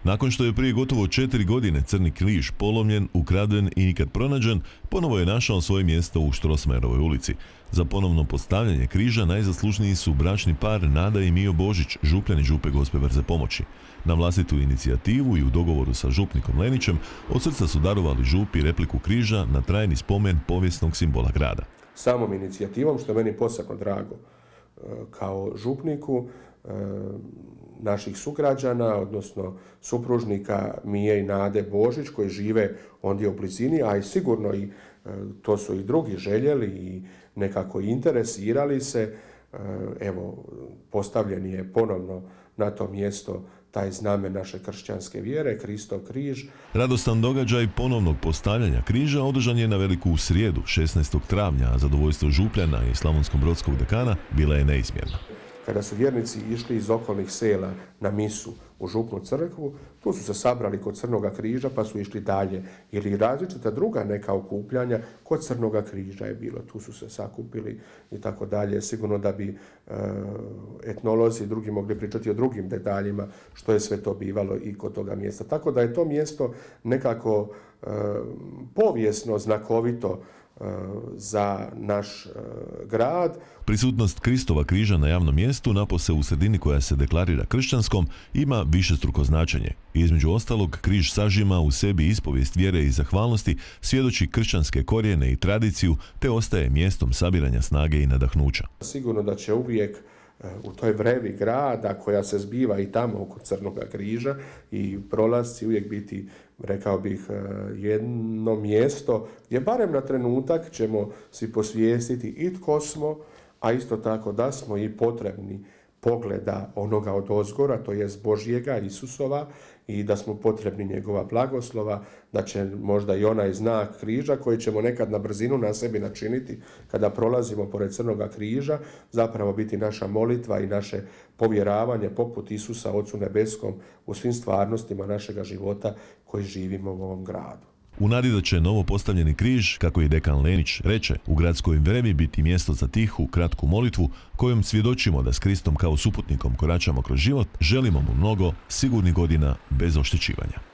Nakon što je prije gotovo 4 godine Crni križ polomljen, ukraden i nikad pronađen, ponovo je našao svoje mjesto u Strossmayerovoj ulici. Za ponovno postavljanje križa najzaslužniji su bračni par Nada i Mijo Božić, župljani Župe Gospe Brze Pomoći. Na vlastitu inicijativu i u dogovoru sa župnikom Lenićem od srca su darovali župi repliku križa na trajni spomen povijesnog simbola grada. Samom inicijativom, što je meni posebno drago kao župniku, naših sugrađana, odnosno supružnika Mije i Nade Božić, koji žive ondje u blizini, a i sigurno i to su i drugi željeli i nekako interesirali se. Evo, postavljen je ponovno na to mjesto taj znamen naše kršćanske vjere, Kristov križ. Radostan događaj ponovnog postavljanja križa održan je na Veliku srijedu, 16. travnja, a zadovoljstvo župljana i slavonsko-brodskog dekana bila je neizmjerna. Kada su vjernici išli iz okolnih sela na misu u župnu crkvu, tu su se sabrali kod Crnoga križa pa su išli dalje. Ili različita druga neka okupljanja kod Crnoga križa je bilo. Tu su se sakupili i tako dalje. Sigurno da bi etnolozi i drugi mogli pričati o drugim detaljima što je sve to bivalo i kod toga mjesta. Tako da je to mjesto nekako povijesno znakovito za naš grad. Prisutnost Kristova križa na javnom mjestu, napose u sredini koja se deklarira kršćanskom, ima višestruko značenje. Između ostalog, križ sažima u sebi ispovijest vjere i zahvalnosti, svjedoči kršćanske korijene i tradiciju, te ostaje mjestom sabiranja snage i nadahnuća. Sigurno da će uvijek u toj vrevi grada koja se zbiva i tamo oko Crnoga križa i prolasci uvijek biti, rekao bih, jedno mjesto gdje barem na trenutak ćemo si posvijestiti i tko smo, a isto tako da smo i potrebni pogleda onoga od ozgora, to jest Božjega, Isusova, i da smo potrebni njegova blagoslova, da će možda i onaj znak križa koji ćemo nekad na brzinu na sebi načiniti kada prolazimo pored Crnoga križa, zapravo biti naša molitva i naše povjeravanje poput Isusa Ocu Nebeskom u svim stvarnostima našega života koji živimo u ovom gradu. U nadi da će novo postavljeni križ, kako i dekan Lenić reče, u gradskoj vrevi biti mjesto za tihu, kratku molitvu, kojom svjedočimo da s Kristom kao suputnikom koračamo kroz život, želimo mu mnogo sigurnih godina bez oštećivanja.